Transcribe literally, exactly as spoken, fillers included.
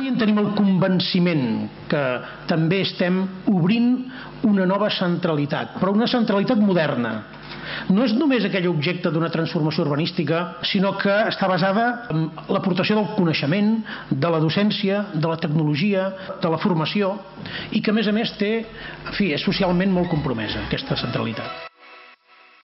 en tenim el convenciment que també estem obrint una nova centralitat, però una centralitat moderna. No és només aquell objecte d'una transformació urbanística, sinó que està basada en l'aportació del coneixement, de la docència, de la tecnologia, de la formació, i que a més a més té, en fi, és socialment molt compromesa aquesta centralitat.